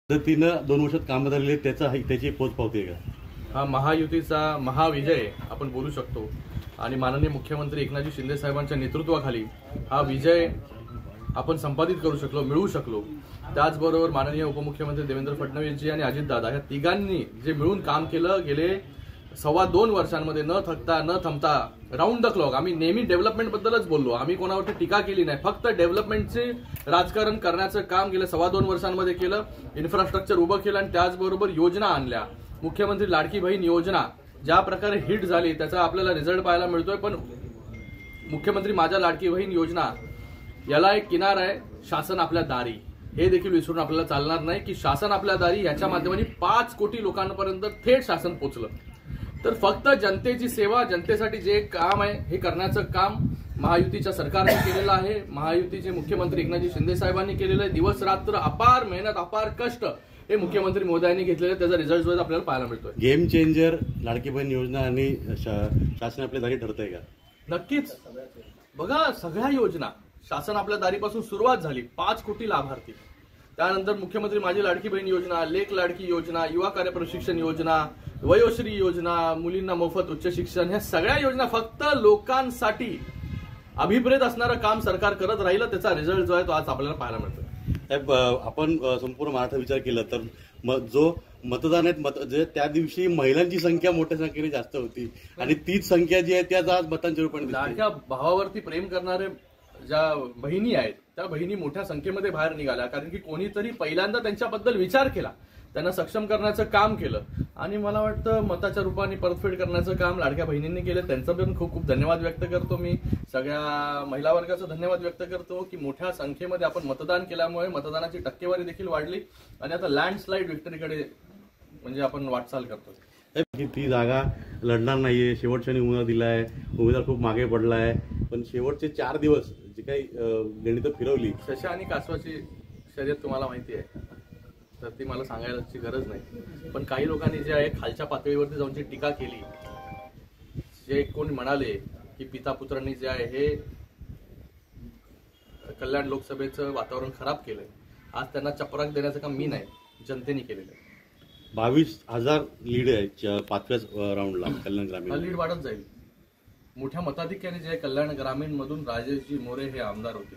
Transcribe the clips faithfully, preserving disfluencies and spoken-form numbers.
पद्धतीनं दोन वर्षात काम झालेले त्याचा त्याची पोच पावते का? हा महायुतीचा महाविजय आपण बोलू शकतो आणि माननीय मुख्यमंत्री एकनाथजी शिंदे साहेबांच्या नेतृत्वाखाली हा विजय आपण संपादित करू शकलो, मिळवू शकलो। त्याचबरोबर माननीय उपमुख्यमंत्री देवेंद्र फडणवीसजी आणि अजितदादा ह्या तिघांनी जे मिळून काम केलं गेले सव्वा दोन वर्षांमध्ये न थकता न थांबता राऊंड द क्लॉक। आम्ही नेहमी डेव्हलपमेंट बद्दलच बोललो, आम्ही कोणावरती टीका केली नाही, फक्त डेव्हलपमेंटचे राजकारण करण्याचं काम गेल्या सव्वा दोन वर्षांमध्ये केलं। इन्फ्रास्ट्रक्चर उभं केलं आणि त्याचबरोबर योजना आणल्या। मुख्यमंत्री लाडकी बहीण योजना ज्या प्रकारे हिट झाली त्याचा आपल्याला रिझल्ट पाहायला मिळतोय, पण मुख्यमंत्री माझ्या लाडकी बहीण योजना याला एक किनार आहे, शासन आपल्या दारी, हे देखील विसरून आपल्याला चालणार नाही की शासन आपल्या दारी याच्या माध्यमाने पाच कोटी लोकांपर्यंत थेट शासन पोहोचलं। तर फक्त जनतेची सेवा, जनतेसाठी जे काम आहे हे करण्याचं काम महायुतीच्या सरकारने केलेलं आहे। महायुतीचे मुख्यमंत्री एकनाथजी शिंदे साहेबांनी केलेलं आहे। दिवस रात्र अपार मेहनत, अपार कष्ट हे मुख्यमंत्री मोदयांनी घेतलेले, त्याचा रिझल्ट जो आपल्याला पाहायला मिळतोय। गेम चेंजर लाडकी बहीण योजना आणि शासन आपल्या दारी ठरतंय का? नक्कीच। बघा, सगळ्या योजना शासन आपल्या दारीपासून सुरुवात झाली, पाच कोटी लाभार्थी, त्यानंतर मुख्यमंत्री माझी लाडकी बहीण योजना, लेक लाडकी योजना, युवा कार्य प्रशिक्षण योजना, वयोश्री योजना, मुलींना मोफत उच्च शिक्षण, ह्या सगळ्या योजना फक्त लोकांसाठी अभिप्रेत असणारं काम सरकार करत राहिलं, त्याचा रिझल्ट जो आहे तो आज आपल्याला पाहायला मिळतो। आपण संपूर्ण महाराष्ट्र विचार केला तर जो मतदान आहेत मत जे त्या दिवशी महिलांची संख्या मोठ्या संख्येने जास्त होती आणि तीच संख्या जी आहे त्याच आज मतांच्या रूपाने लाडक्या भावावरती प्रेम करणारे ज्या बहिणी आहेत त्या बहिणी मोठ्या संख्येमध्ये बाहेर निघाल्या, कारण की कोणीतरी पहिल्यांदा त्यांच्याबद्दल विचार केला, त्यांना सक्षम करण्याचं काम केलं आणि मला वाटतं मताच्या रूपाने परतफेड करण्याचं काम लाडक्या बहिणींनी केलं। त्यांचं पण खूप खूप धन्यवाद व्यक्त करतो मी। सगळ्या महिला वर्गाचा धन्यवाद व्यक्त करतो की मोठ्या संख्येमध्ये आपण मतदान केल्यामुळे मतदानाची टक्केवारी देखील वाढली आणि आता लँडस्लाइड विक्टरीकडे म्हणजे आपण वाटचाल करतो। ती जागा लढणार नाहीये, शेवटच्या उमेदवार दिलाय, उमेदवार खूप मागे पडलाय, पण शेवटचे चार दिवस जे काही गणितं फिरवली, शशा आणि कासवाची शर्यत तुम्हाला माहिती आहे, तर ती मला सांगायची गरज नाही, पण काही लोकांनी जे आहे खालच्या पातळीवरती जाऊन जी टीका केली, जे कोणी म्हणाले की पिता पुत्रांनी जे आहे हे कल्याण लोकसभेचं वातावरण खराब केलंय, आज त्यांना चपराक देण्याचं काम मी नाही, जनतेने केलेलं आहे। बावीस हजार लीड आहे पाचव्याच राऊंडला कल्याण ग्रामीण, लीड वाढत जाईल। मोठ्या मताधिक्याने जे कल्याण ग्रामीण मधून राजेशजी मोरे हे आमदार होते।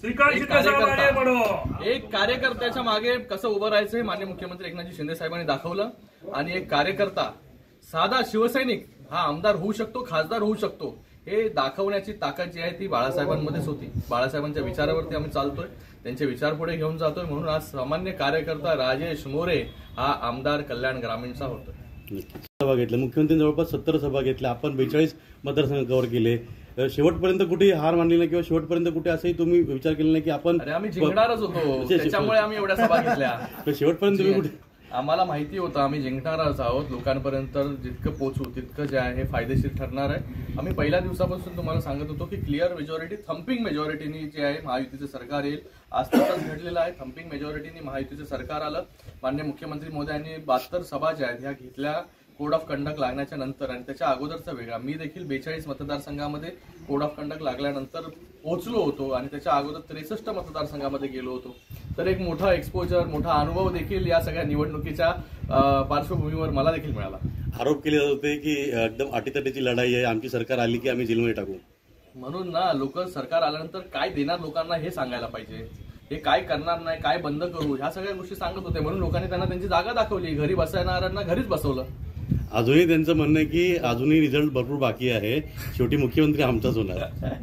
एक कार्यकर्त्याच्या मागे कसं उभं राहायचं हे माननीय मुख्यमंत्री एकनाथजी शिंदे साहेबांनी दाखवलं आणि एक कार्यकर्ता साधा शिवसैनिक हा आमदार होऊ शकतो, खासदार होऊ शकतो, हे दाखवण्याची ताकद जी आहे ती बाळासाहेबांमध्येच होती। बाळासाहेबांच्या विचारावरती आम्ही चालतोय, त्यांचे विचार पुढे घेऊन जातोय, म्हणून आज सामान्य कार्यकर्ता राजेश मोरे हा आमदार कल्याण ग्रामीणचा होतो। सभा घेतल्या मुख्यमंत्र्यांनी, जवळपास सत्तर सभा घेतल्या, आपण बेचाळीस मतदारसंघ कव्हर केले, शेवटपर्यंत कुठे हार मानली नाही किंवा शेवटपर्यंत कुठे असंही तुम्ही विचार केला नाही की आपण अरे आम्ही जिंकणारच होतो, त्याच्यामुळे आम्ही एवढ्या सभा घेतल्या। शेवटपर्यंत तुम्ही कुठे, आम्हाला माहिती होतं आम्ही जिंकणारच आहोत, लोकांपर्यंत जितकं पोहोचू तितकं जे आहे फायदेशीर ठरणार आहे। आम्ही पहिल्या दिवसापासून तुम्हाला सांगत होतो की क्लिअर मेजॉरिटी, थम्पिंग मेजॉरिटीनी जे आहे महायुतीचं सरकार येईल, आज तसंच घडलेलं आहे। थम्पिंग मेजॉरिटीनी महायुतीचं सरकार आलं। माननीय मुख्यमंत्री मोदयांनी बहात्तर सभा ज्या आहेत ह्या घेतल्या कोड ऑफ कंडक्ट लागण्याच्या नंतर, आणि त्याच्या अगोदरचा वेगळा, मी देखील बेचाळीस मतदारसंघामध्ये कोड ऑफ कंडक्ट लागल्यानंतर पोहोचलो होतो आणि त्याच्या अगोदर त्रेसष्ट मतदारसंघामध्ये गेलो होतो। तर एक मोठा एक्सपोजर, मोठा अनुभव देखील या सगळ्या निवडणुकीच्या पार्श्वभूमीवर मला देखील मिळाला। आरोप केले जात होते की एकदम अटीतटीची लढाई आहे, आमची सरकार आली की आम्ही जेलमध्ये टाकू, म्हणून ना लोक सरकार आल्यानंतर काय देणार लोकांना हे सांगायला पाहिजे, हे काय करणार नाही, काय बंद करू, ह्या सगळ्या गोष्टी सांगत होते, म्हणून लोकांनी त्यांना त्यांची जागा दाखवली, घरी बसणाऱ्यांना घरीच बसवलं। अजूनही त्यांचं म्हणणं आहे की अजूनही रिझल्ट भरपूर बाकी आहे, शेवटी मुख्यमंत्री आमचाच होणार।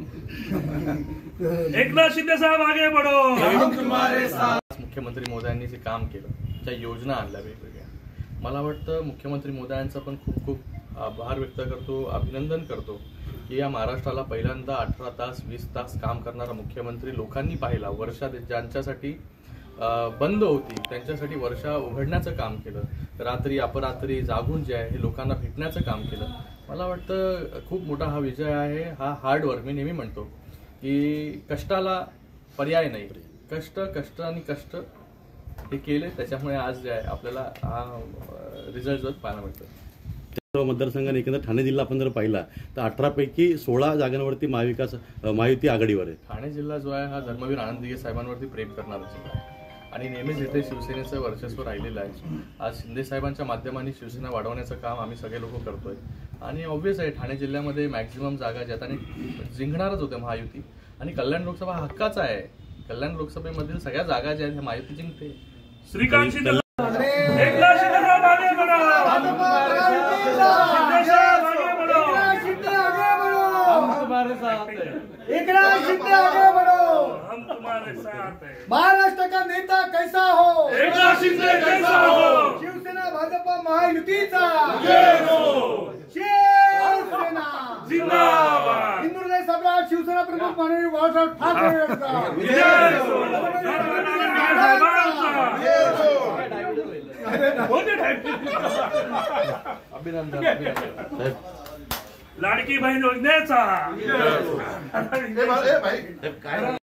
एकनाथ शिंदे साहेब आगे बढो, मुख्यमंत्री मोदयांनी जे काम केलं, त्या योजना आणल्या वेगवेगळ्या, मला वाटतं मुख्यमंत्री मोदयांचा पण खूप खूप आभार व्यक्त करतो, अभिनंदन करतो की या महाराष्ट्राला पहिल्यांदा अठरा तास वीस तास काम करणारा मुख्यमंत्री लोकांनी पाहिला। वर्षा ज्यांच्यासाठी बंद होती त्यांच्यासाठी वर्षा उघडण्याचं काम केलं, रात्री अपरात्री जागून जे आहे हे लोकांना भेटण्याचं काम केलं। मला वाटतं खूप मोठा हा विजय आहे, हा हार्डवर्क, मी नेहमी म्हणतो की कष्टाला पर्याय नाही, कष्ट कष्ट आणि कष्ट हे केले, त्याच्यामुळे आज जे आहे आपल्याला हा रिझल्ट जो पाहायला मिळतो। मतदारसंघाने एकंदर ठाणे जिल्हा आपण जर पाहिला तर अठरा पैकी सोळा जागांवरती महाविकास महायुती आघाडीवर आहे। ठाणे जिल्हा जो आहे हा धर्मवीर आनंद दिघे साहेबांवरती प्रेम करणारा जिल्हा आहे। आणि नेहमीच इथे शिवसेनेचं वर्चस्व राहिलेलं आहे. आज शिंदे साहेबांच्या माध्यमाने शिवसेना वाढवण्याचं काम आम्ही सगळे लोक करतोय आणि ऑब्व्हियस आहे ठाणे जिल्ह्यामध्ये मॅक्झिमम जागा ज्यात आणि जिंकणारच होत्या महायुती आणि कल्याण लोकसभा हक्काचा आहे. कल्याण लोकसभेमधील सगळ्या जागा ज्या आहेत ह्या महायुती जिंकते. श्रीकांत शिंदे एकनाथ शिंदे साहब आगे बढ़ो, शिंदे साहब आगे बढ़ो, शिंदे आगे बढ़ो, हम तुम्हारे साथ हैं. एकनाथ शिंदे आगे बढ़ो, हम तुम्हारे साथ हैं. महाराष्ट्र का नेता कैसा हो, एकनाथ शिंदे कैसा हो, शिवसेना भाजपा महायुतीचा जय हो, शिवसेना जिंदाबाद, हिंदू हृदय सम्राट शिवसेना प्रमुख माननीय बाळासाहेब ठाकरे यांचा जय हो, साहेबांचा अभिनंदन अभिनंदन. लाडकी बहीण योजनेचा